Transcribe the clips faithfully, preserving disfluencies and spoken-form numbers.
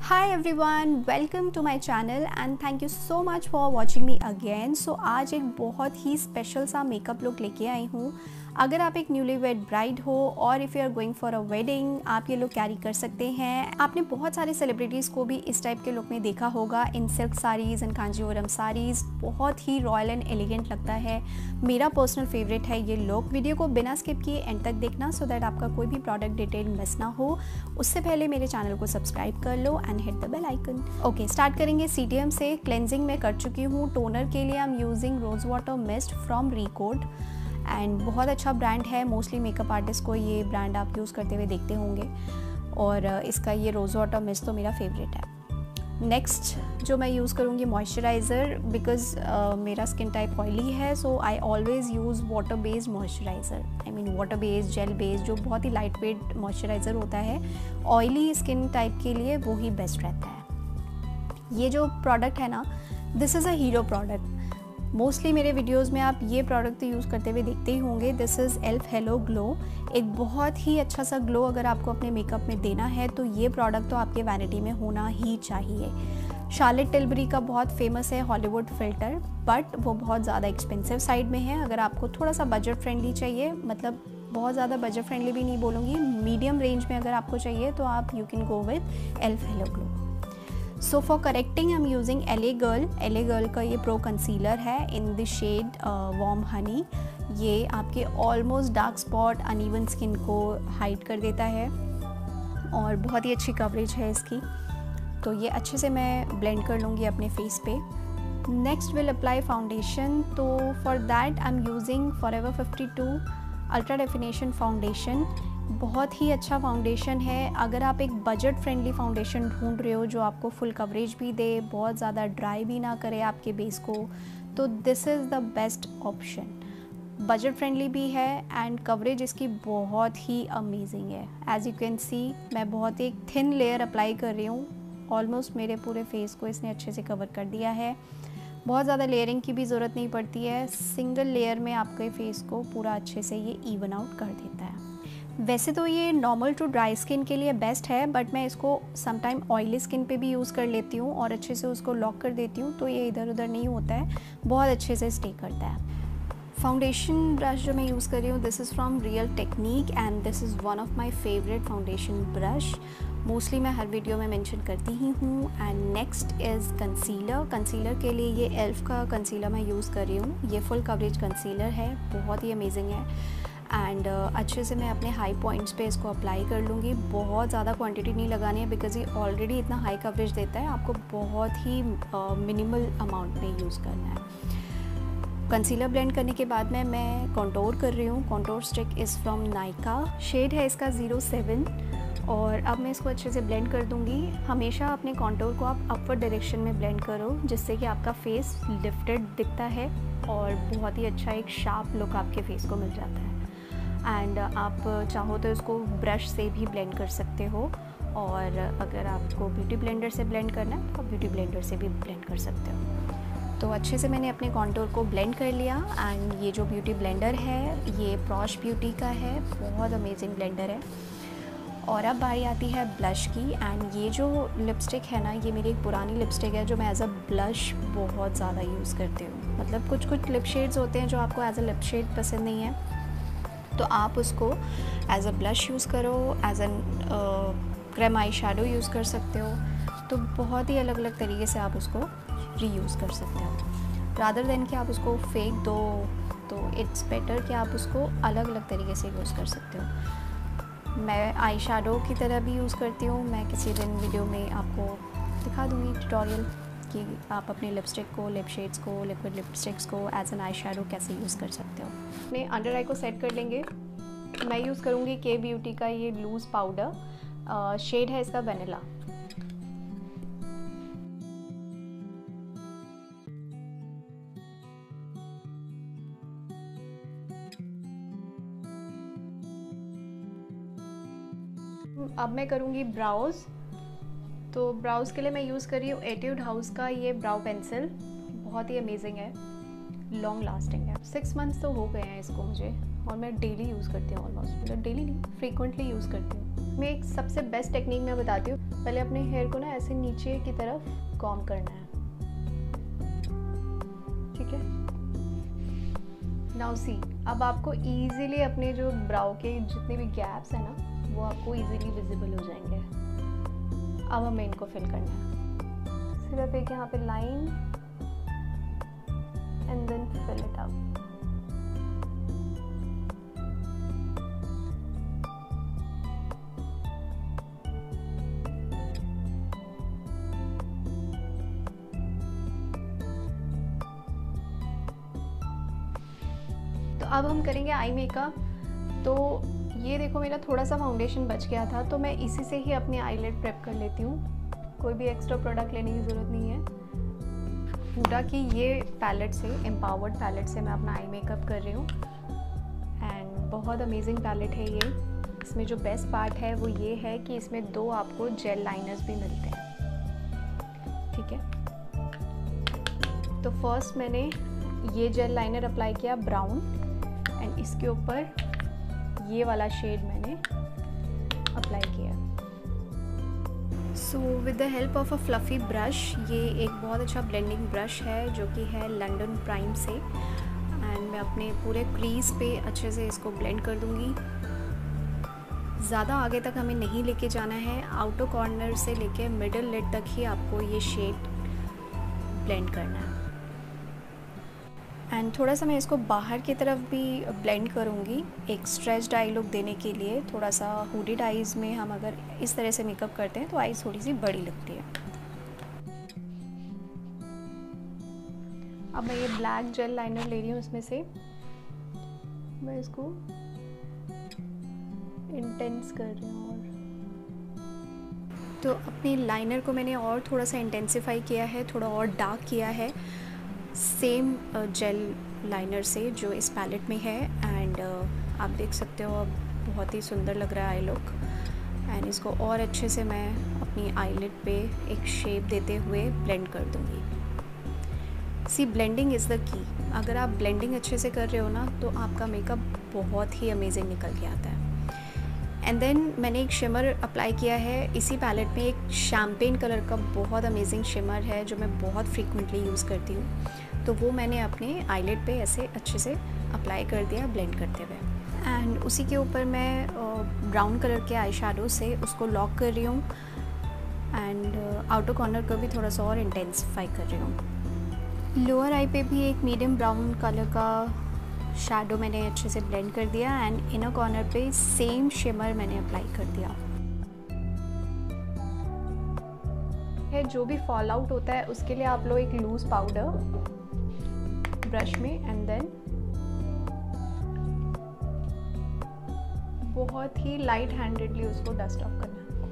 Hi everyone, welcome to my channel and thank you so much for watching me again. So आज एक बहुत ही special सा makeup look लेके आई हूँ। अगर आप एक न्यूली वेड ब्राइड हो और if you are going for a wedding, आप ये लुक कैरी कर सकते हैं। आपने बहुत सारे सेलिब्रिटीज़ को भी इस टाइप के लुक में देखा होगा, in silk saris, in Kanjeevaram saris. बहुत ही रॉयल एंड एलिगेंट लगता है। मेरा पर्सनल फेवरेट है ये लुक। वीडियो को बिना स्किप किए एंड तक देखना सो दैट आपका कोई भी प्रोडक्ट डिटेल मिस ना हो। उससे पहले मेरे चैनल को सब्सक्राइब कर लो and hit the bell icon. Okay, start करेंगे सी टी एम से। क्लेंजिंग में कर चुकी हूँ। टोनर के लिए I am using rose water mist from Recode and बहुत अच्छा ब्रांड है। मोस्टली मेकअप आर्टिस्ट को ये ब्रांड आप यूज़ करते हुए देखते होंगे और इसका ये रोज़ वाटर मिस्ट तो मेरा फेवरेट है। नेक्स्ट जो मैं यूज़ करूँगी मॉइस्चराइज़र, बिकॉज मेरा स्किन टाइप ऑयली है, so I always use water based moisturiser. I mean water based, gel based, जो बहुत ही लाइट वेट मॉइस्चराइज़र होता है ऑयली स्किन टाइप के लिए, वो ही बेस्ट रहता है। ये जो प्रोडक्ट है ना, this is a hero product. Mostly मेरे वीडियोस में आप ये प्रोडक्ट तो यूज़ करते हुए देखते ही होंगे। This is Elf Halo Glow. एक बहुत ही अच्छा सा ग्लो अगर आपको अपने मेकअप में देना है तो ये प्रोडक्ट तो आपके वैनिटी में होना ही चाहिए। शार्लेट टिलबरी का बहुत फेमस है हॉलीवुड फिल्टर, बट वो बहुत ज़्यादा एक्सपेंसिव साइड में है। अगर आपको थोड़ा सा बजट फ्रेंडली चाहिए, मतलब बहुत ज़्यादा बजट फ्रेंडली भी नहीं बोलूँगी, मीडियम रेंज में अगर आपको चाहिए तो आप you can go with Elf Halo Glow. So for correcting I am using L A Girl. L A Girl का ये प्रो कंसीलर है in the shade warm honey. ये आपके almost dark spot, uneven skin को hide कर देता है और बहुत ही अच्छी कवरेज है इसकी। तो ये अच्छे से मैं ब्लेंड कर लूँगी अपने फेस पे। Next will apply foundation. तो for that I am using Forever fifty two ultra definition foundation. बहुत ही अच्छा फाउंडेशन है। अगर आप एक बजट फ्रेंडली फाउंडेशन ढूंढ रहे हो जो आपको फुल कवरेज भी दे, बहुत ज़्यादा ड्राई भी ना करे आपके बेस को, तो this is the best option. Budget friendly भी है एंड कवरेज इसकी बहुत ही अमेजिंग है। एज यू कैन सी मैं बहुत एक थिन लेयर अप्लाई कर रही हूँ। ऑलमोस्ट मेरे पूरे फेस को इसने अच्छे से कवर कर दिया है। बहुत ज़्यादा लेयरिंग की भी ज़रूरत नहीं पड़ती है। सिंगल लेयर में आपके फेस को पूरा अच्छे से ये इवन आउट कर देता है। वैसे तो ये नॉर्मल टू ड्राई स्किन के लिए बेस्ट है, बट मैं इसको समटाइम ऑयली स्किन पे भी यूज़ कर लेती हूँ और अच्छे से उसको लॉक कर देती हूँ, तो ये इधर उधर नहीं होता है, बहुत अच्छे से स्टे करता है। फाउंडेशन ब्रश जो मैं यूज़ कर रही हूँ, this is from real technique and this is one of my favourite foundation brush. Mostly मैं हर वीडियो में मेंशन करती ही हूँ। And next is concealer. Concealer के लिए ये एल्फ का कंसीलर मैं यूज़ कर रही हूँ। ये फुल कवरेज कंसीलर है, बहुत ही अमेजिंग है एंड uh, अच्छे से मैं अपने हाई पॉइंट्स पे इसको अप्लाई कर लूँगी। बहुत ज़्यादा क्वांटिटी नहीं लगानी है बिकॉज ये ऑलरेडी इतना हाई कवरेज देता है। आपको बहुत ही मिनिमल uh, अमाउंट में यूज़ करना है। कंसीलर ब्लेंड करने के बाद में मैं कॉन्टोर कर रही हूँ। Contour stick is from Nykaa, shade है इसका ज़ीरो सेवन। और अब मैं इसको अच्छे से ब्लेंड कर दूँगी। हमेशा अपने कॉन्टोर को आप अपवर्ड डायरेक्शन में ब्लेंड करो, जिससे कि आपका फेस लिफ्टेड दिखता है और बहुत ही अच्छा एक शार्प लुक आपके फेस को मिल जाता है। एंड आप चाहो तो इसको ब्रश से भी ब्लेंड कर सकते हो, और अगर आपको ब्यूटी ब्लेंडर से ब्लेंड करना है तो आप ब्यूटी ब्लेंडर से भी ब्लेंड कर सकते हो। तो अच्छे से मैंने अपने कॉन्टोर को ब्लेंड कर लिया। एंड ये जो ब्यूटी ब्लेंडर है ये प्रॉश ब्यूटी का है, बहुत अमेजिंग ब्लेंडर है। और अब बारी आती है ब्लश की। एंड ये जो लिपस्टिक है ना, ये मेरी एक पुरानी लिपस्टिक है जो मैं एज अ ब्लश बहुत ज़्यादा यूज़ करती हूँ। मतलब कुछ कुछ लिप शेड्स होते हैं जो आपको एज अ लिप शेड पसंद नहीं है, तो आप उसको एज अ ब्लश यूज़ करो, as an cream eye shadow use कर सकते हो। तो बहुत ही अलग अलग तरीके से आप उसको रीयूज़ कर सकते हो। रादर देन कि आप उसको फेंक दो, तो इट्स बेटर कि आप उसको अलग अलग तरीके से यूज़ कर सकते हो। मैं आई शैडो की तरह भी यूज़ करती हूँ। मैं किसी दिन वीडियो में आपको दिखा दूँगी ट्यूटोरियल कि आप अपने लिपस्टिक को, लिप शेड्स को, लिक्विड लिपस्टिक्स को एज एन आई शैडो कैसे यूज़ कर सकते हो। अपने अंडर आई को सेट कर लेंगे। मैं यूज़ करूँगी के ब्यूटी का ये लूज़ पाउडर, शेड है इसका वैनिला। अब मैं करूँगी ब्राउज़। तो ब्राउज़ के लिए मैं यूज़ कर रही हूँ एट्यूड हाउस का ये ब्राउ पेंसिल। बहुत ही अमेजिंग है, लॉन्ग लास्टिंग है। सिक्स मंथ्स तो हो गए हैं इसको मुझे और मैं डेली यूज़ करती हूँ ऑलमोस्ट, मतलब डेली नहीं, फ्रीक्वेंटली यूज़ करती हूँ। मैं एक सबसे बेस्ट टेक्निक मैं बताती हूँ। पहले अपने हेयर को ना ऐसे नीचे की तरफ कॉम्ब करना है, ठीक है। नाउ सी, अब आपको इजीली अपने जो ब्राउ के जितने भी गैप्स हैं ना, वो आपको इजीली विजिबल हो जाएंगे। अब हमें इनको फिल करना है। सिर्फ एक यहाँ पे line and then fill it up. तो अब हम करेंगे आई मेकअप। तो ये देखो मेरा थोड़ा सा फाउंडेशन बच गया था, तो मैं इसी से ही अपनी आईलेट प्रेप कर लेती हूँ। कोई भी एक्स्ट्रा प्रोडक्ट लेने की ज़रूरत नहीं है। पूरा कि ये पैलेट से, एम्पावर्ड पैलेट से मैं अपना आई मेकअप कर रही हूँ एंड बहुत अमेजिंग पैलेट है ये। इसमें जो बेस्ट पार्ट है वो ये है कि इसमें दो आपको जेल लाइनर्स भी मिलते हैं, ठीक है। तो फर्स्ट मैंने ये जेल लाइनर अप्लाई किया ब्राउन, एंड इसके ऊपर ये वाला शेड मैंने अप्लाई किया। So with the help of a fluffy brush, ये एक बहुत अच्छा ब्लेंडिंग ब्रश है जो कि है लंडन प्राइम से, एंड मैं अपने पूरे क्रीज पे अच्छे से इसको ब्लेंड कर दूंगी। ज़्यादा आगे तक हमें नहीं लेके जाना है, आउटर कॉर्नर से लेके मिडल लिड तक ही आपको ये शेड ब्लेंड करना है। एंड थोड़ा सा मैं इसको बाहर की तरफ भी ब्लेंड करूँगी एक स्ट्रेच्ड आई लुक देने के लिए। थोड़ा सा हुडीड आइज़ में हम अगर इस तरह से मेकअप करते हैं तो आइज़ थोड़ी सी बड़ी लगती है। अब मैं ये ब्लैक जेल लाइनर ले रही हूँ, इसमें से मैं इसको इंटेंस कर रही हूँ। और तो अपने लाइनर को मैंने और थोड़ा सा इंटेंसिफाई किया है, थोड़ा और डार्क किया है सेम जेल लाइनर से जो इस पैलेट में है। एंड uh, आप देख सकते हो अब बहुत ही सुंदर लग रहा है आई लुक। एंड इसको और अच्छे से मैं अपनी आईलिड पे एक शेप देते हुए ब्लेंड कर दूँगी। सी, ब्लेंडिंग इज़ द की। अगर आप ब्लेंडिंग अच्छे से कर रहे हो ना तो आपका मेकअप बहुत ही अमेजिंग निकल के आता है। एंड देन मैंने एक शिमर अप्लाई किया है इसी पैलेट में। एक शैम्पेन कलर का बहुत अमेजिंग शिमर है जो मैं बहुत फ्रीक्वेंटली यूज़ करती हूँ, तो वो मैंने अपने आईलिड पे ऐसे अच्छे से अप्लाई कर दिया ब्लेंड करते हुए। एंड उसी के ऊपर मैं ब्राउन कलर के आई शैडो से उसको लॉक कर रही हूँ एंड आउटर कॉर्नर को भी थोड़ा सा और इंटेंसिफाई कर रही हूँ। लोअर आई पे भी एक मीडियम ब्राउन कलर का शैडो मैंने अच्छे से ब्लेंड कर दिया एंड इनर कॉर्नर पे सेम शिमर मैंने अप्लाई कर दिया है। जो भी फॉल आउट होता है उसके लिए आप लो एक लूज पाउडर ब्रश में एंड देन बहुत ही लाइट हैंडेडली उसको डस्ट ऑफ करना है।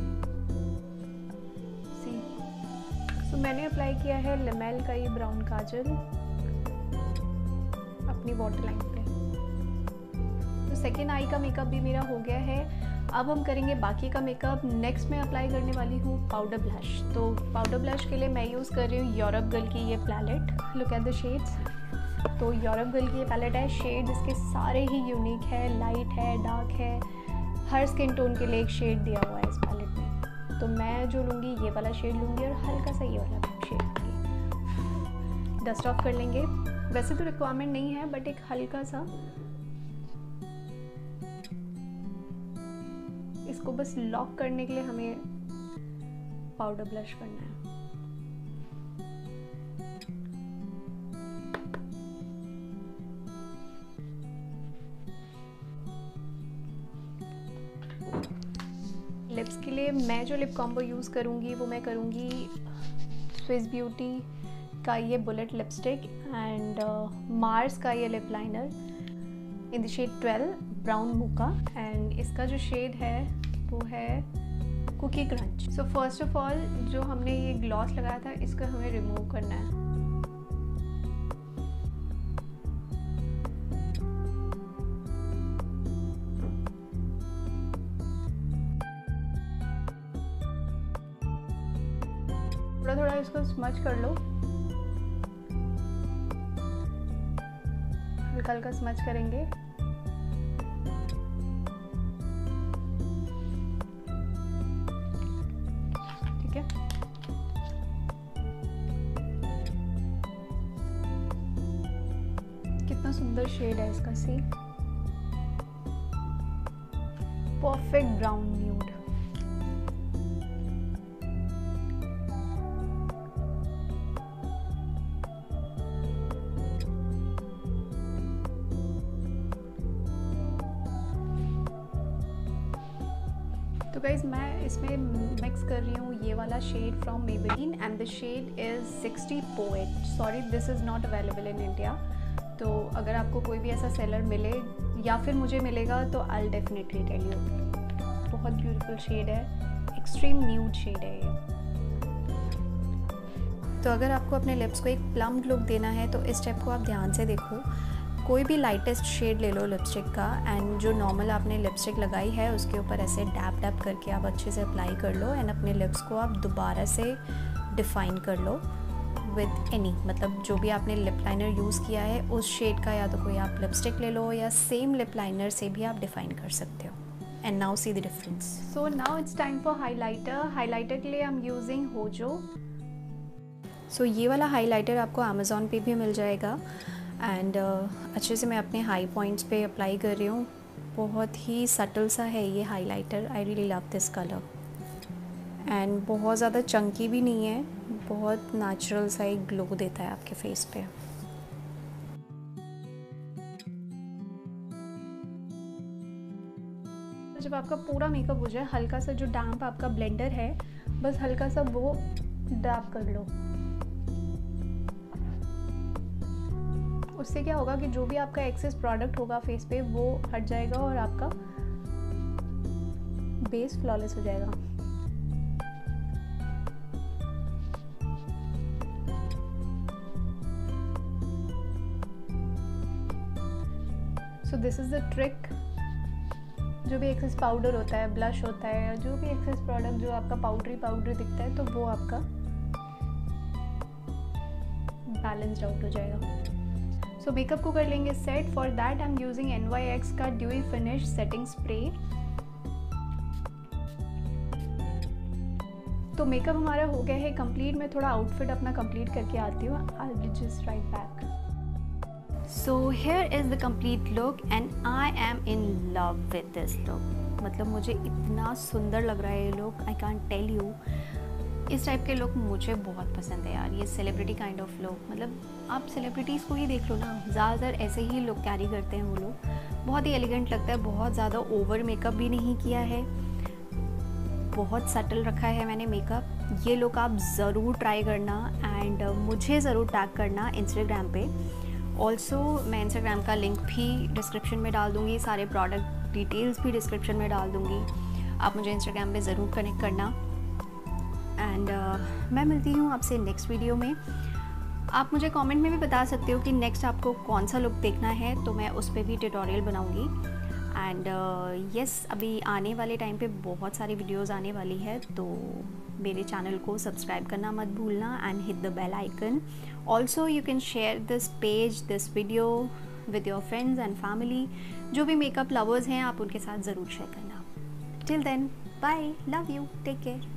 सी, तो मैंने अप्लाई किया है लिमेल का ये ब्राउन काजल अपनी वाटर लाइन पे। तो सेकेंड आई का मेकअप भी मेरा हो गया है। अब हम करेंगे बाकी का मेकअप। नेक्स्ट मैं अप्लाई करने वाली हूँ पाउडर ब्लश। तो पाउडर ब्लश के लिए मैं यूज़ कर रही हूँ यूरोप गर्ल की ये palette. Look at the shades. तो यूरोप गर्ल की ये पैलेट है। शेड इसके सारे ही यूनिक है, लाइट है, डार्क है, हर स्किन टोन के लिए एक शेड दिया हुआ है इस पैलेट में। तो मैं जो लूँगी ये वाला शेड लूँगी और हल्का सा ये वाला शेड लूँगी। डस्ट ऑफ कर लेंगे। वैसे तो रिक्वायरमेंट नहीं है बट एक हल्का सा इसको बस लॉक करने के लिए हमें पाउडर ब्लश करना है। लिप्स के लिए मैं जो लिप कॉम्बो यूज़ करूँगी वो मैं करूँगी स्विस ब्यूटी का ये बुलेट लिपस्टिक एंड मार्स का ये lip liner in the shade twelve brown mocha. And इसका जो शेड है वो है cookie crunch. So first of all जो हमने ये ग्लॉस लगाया था इसको हमें रिमूव करना है। थोड़ा थोड़ा इसको स्मच कर लो, हल्का हल्का स्मच करेंगे सुंदर शेड है इसका, सी परफेक्ट ब्राउन न्यूड। तो गाइज मैं इसमें मिक्स कर रही हूँ ये वाला shade from Maybelline and the shade is sixty poet. Sorry this is not available in India. तो अगर आपको कोई भी ऐसा सेलर मिले या फिर मुझे मिलेगा तो I will definitely tell you. बहुत ब्यूटीफुल शेड है, एक्सट्रीम न्यूड शेड है ये। तो अगर आपको अपने लिप्स को एक प्लम लुक देना है तो इस स्टेप को आप ध्यान से देखो। कोई भी लाइटेस्ट शेड ले लो लिपस्टिक का एंड जो नॉर्मल आपने लिपस्टिक लगाई है उसके ऊपर ऐसे डैप डैप करके आप अच्छे से अप्लाई कर लो एंड अपने लिप्स को आप दोबारा से डिफ़ाइन कर लो विद एनी, मतलब जो भी आपने लिप लाइनर यूज़ किया है उस शेड का या तो कोई आप लिपस्टिक ले लो या सेम लिप लाइनर से भी आप डिफ़ाइन कर सकते हो। And now see the difference. So now it's time for highlighter. Highlighter के लिए आई एम यूजिंग होजो। सो ये वाला हाईलाइटर आपको अमेज़ॉन पे भी मिल जाएगा एंड uh, अच्छे से मैं अपने हाई पॉइंट्स पे अप्लाई कर रही हूँ। बहुत ही सटल सा है ये highlighter. I really love this colour and बहुत ज़्यादा चंकी भी नहीं है, बहुत नेचुरल सा एक ग्लो देता है आपके फेस पे। जब आपका पूरा मेकअप हो जाए, हल्का सा जो डैम्प आपका ब्लेंडर है बस हल्का सा वो डैप कर लो। उससे क्या होगा कि जो भी आपका एक्सेस प्रोडक्ट होगा फेस पे वो हट जाएगा और आपका बेस फ्लॉलेस हो जाएगा। So this is the trick. जो भी एक्सेस पाउडर होता है, ब्लश होता है, या जो भी एक्सेस प्रोडक्ट जो आपका पाउडरी पाउडरी दिखता है तो वो आपका बैलेंस्ड आउट हो जाएगा। सो so, मेकअप को कर लेंगे set. For that I am using N Y X का ड्यूई फिनिश सेटिंग स्प्रे। तो मेकअप हमारा हो गया है कंप्लीट। मैं थोड़ा आउटफिट अपना कंप्लीट करके आती हूँ। I will just right back. So here is the complete look and I am in love with this look. मतलब मुझे इतना सुंदर लग रहा है ये look, I can't tell you. इस टाइप के लुक मुझे बहुत पसंद है यार, ये सेलिब्रिटी काइंड ऑफ लुक। मतलब आप सेलिब्रिटीज़ को ही देख लो ना, ज़्यादातर ऐसे ही लुक कैरी करते हैं वो लोग। बहुत ही एलिगेंट लगता है, बहुत ज़्यादा ओवर मेकअप भी नहीं किया है, बहुत सटल रखा है मैंने मेकअप। ये लुक आप ज़रूर ट्राई करना एंड मुझे ज़रूर टैग करना इंस्टाग्राम पे। ऑल्सो मैं इंस्टाग्राम का लिंक भी डिस्क्रिप्शन में डाल दूँगी, सारे प्रोडक्ट डिटेल्स भी डिस्क्रिप्शन में डाल दूँगी। आप मुझे इंस्टाग्राम पे ज़रूर कनेक्ट करना एंड uh, मैं मिलती हूँ आपसे नेक्स्ट वीडियो में। आप मुझे कमेंट में भी बता सकते हो कि नेक्स्ट आपको कौन सा लुक देखना है, तो मैं उस पर भी ट्यूटोरियल बनाऊँगी। एंड यस uh, अभी आने वाले टाइम पे बहुत सारी वीडियोस आने वाली है, तो मेरे चैनल को सब्सक्राइब करना मत भूलना and hit the bell icon. Also you can share this page this video with your friends and family. जो भी मेकअप लवर्स हैं आप उनके साथ ज़रूर शेयर करना। Till then bye, love you, take care.